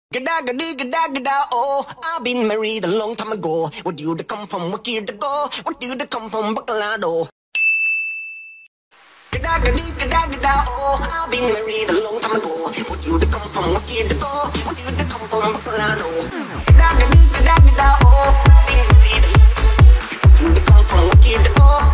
Gada gada gada gada oh, I've been married a long time ago. Where do you come from? What year to go? What do you come from? Bacolado. Gada gada gada gada oh, I've been married a long time ago. Where do you come from? What year to go? What do you come from? Bacolado. Gada gada gada gada oh, I've been married a long time ago. Where do you come from? What year to go?